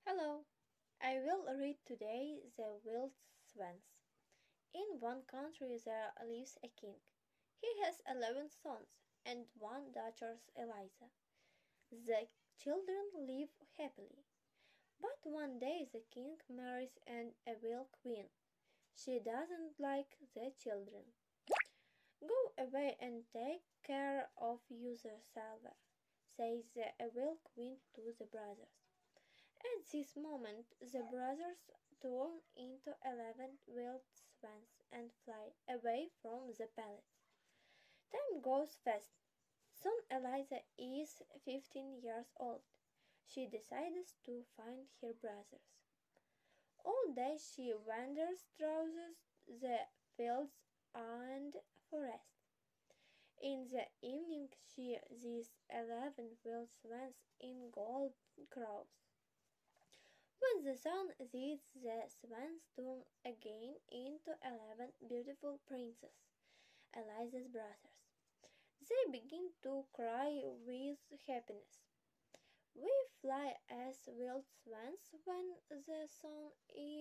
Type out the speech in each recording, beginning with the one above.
Hello, I will read today The Wild Swans. In one country there lives a king. He has 11 sons and one daughter, Eliza. The children live happily. But one day the king marries an evil queen. She doesn't like the children. Go away and take care of yourself, says the evil queen to the brothers. At this moment the brothers turn into 11 wild swans and fly away from the palace. Time goes fast. Soon Eliza is 15 years old. She decides to find her brothers. All day she wanders through the fields and forests. In the evening she sees 11 wild swans in gold crowns. When the sun sets, the swans turn again into 11 beautiful princes, Eliza's brothers. They begin to cry with happiness. We fly as wild swans when the sun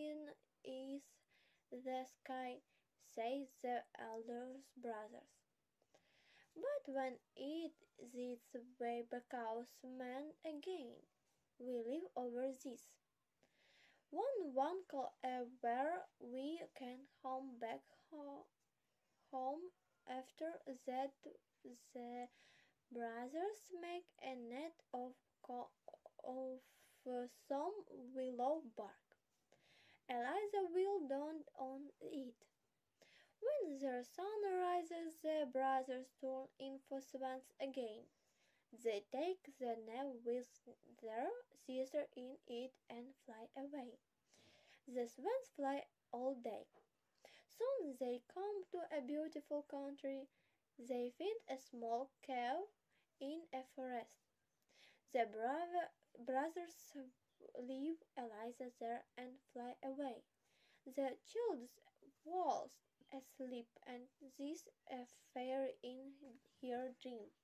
is the sky, say the elder brothers. But when it sets, we become men again. We live over this. One uncle where we can home back home after that the brothers make a net of some willow bark. Eliza will down on it. When the sun rises the brothers turn into swans again. They take the net with their sister in it and fly away. The swans fly all day. Soon they come to a beautiful country. They find a small cave in a forest. The brothers leave Eliza there and fly away. The child falls asleep and sees a fairy in her dream.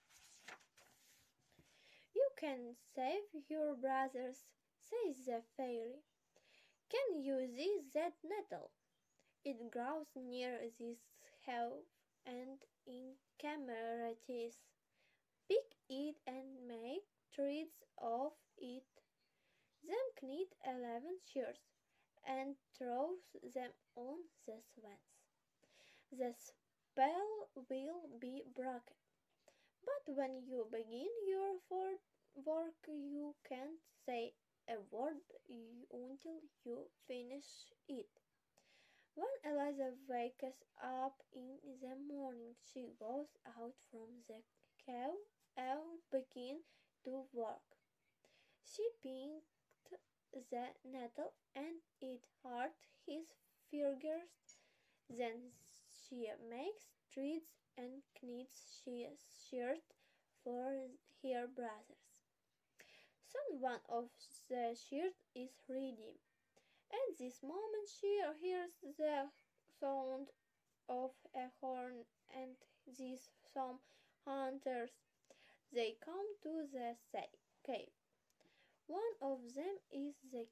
You can save your brothers, says the fairy. Can you see that nettle? It grows near this house and in Camaratis. Pick it and make threads of it. Then knit 11 shears and throw them on the swans. The spell will be broken. But when you begin your work, you can't say a word until you finish it. When Eliza wakes up in the morning, she goes out from the cave and begins to work. She picked the nettle and it hurt his fingers. Then she makes threads and knits shears for her brothers. Soon one of the shears is ready. At this moment she hears the sound of a horn and sees some hunters. They come to the cave. One of them is the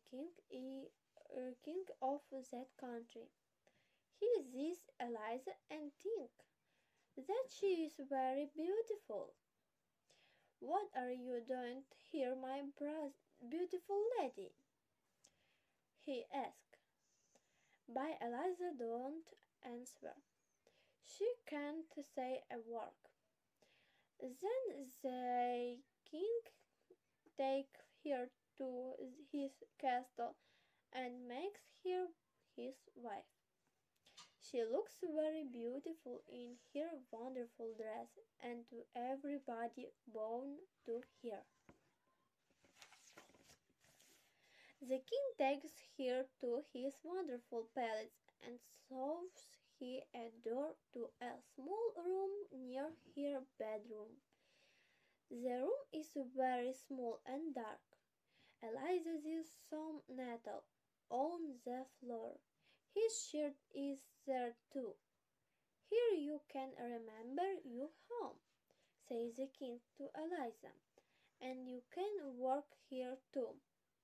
king of that country. He sees Eliza and thinks that she is very beautiful. What are you doing here, my beautiful lady? He asked. But Eliza don't answer. She can't say a word. Then the king takes her to his castle and makes her his wife. She looks very beautiful in her wonderful dress, and everybody bows to her. The king takes her to his wonderful palace and shows her a door to a small room near her bedroom. The room is very small and dark. Eliza sees some nettle on the floor. His shirt is there too. Here you can remember your home, says the king to Eliza, and you can work here too.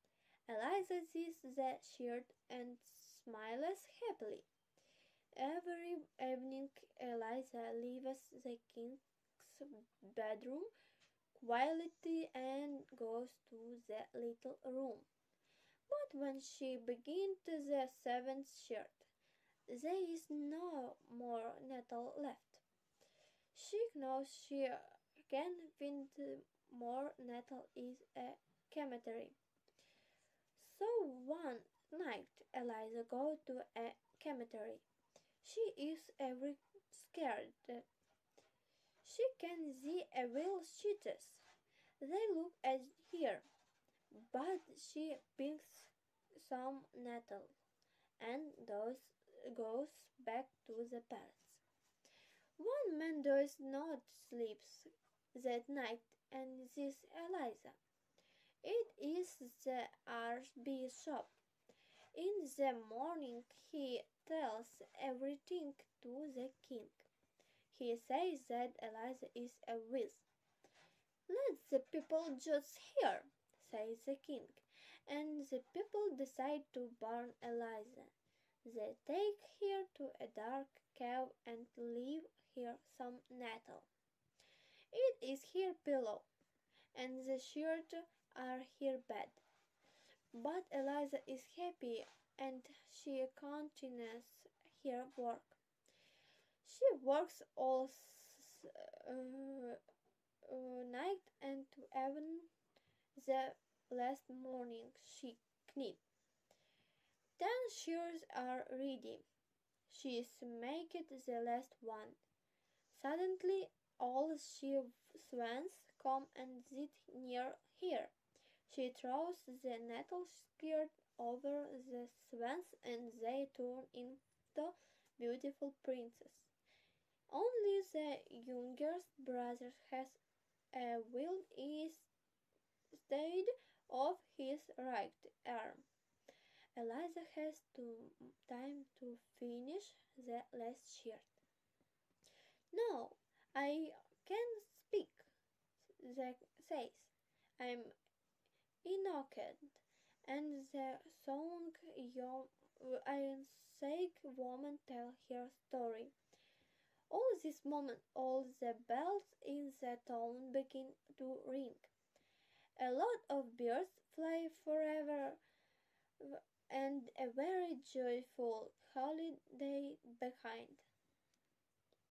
Eliza sees the shirt and smiles happily. Every evening, Eliza leaves the king's bedroom quietly and goes to the little room. But when she begins the seventh shirt, there is no more nettle left. She knows she can find more nettle is a cemetery. So one night Eliza goes to a cemetery. She is every scared. She can see a real cheetahs. They look at her, but she picks some nettle and goes back to the palace. One man does not sleep that night, and this Eliza. It is the archbishop. In the morning he tells everything to the king. He says that Eliza is a witch. Let the people judge her, says the king, and the people decide to burn Eliza. They take her to a dark cave and leave her some nettle. It is her pillow, and the shirt are her bed. But Eliza is happy and she continues her work. She works all night and even the last morning she knit. 10 shears are ready. She makes the last one. Suddenly all she swans come and sit near her. She throws the nettle skirt over the swans and they turn into beautiful princes. Only the youngest brother has a wound instead of his right arm. Eliza has time to finish the last shirt. "No, I can speak," the says. "I'm innocent." And the sick woman tell her story. All this moment, all the bells in the town begin to ring. A lot of birds fly forever, and a very joyful holiday behind.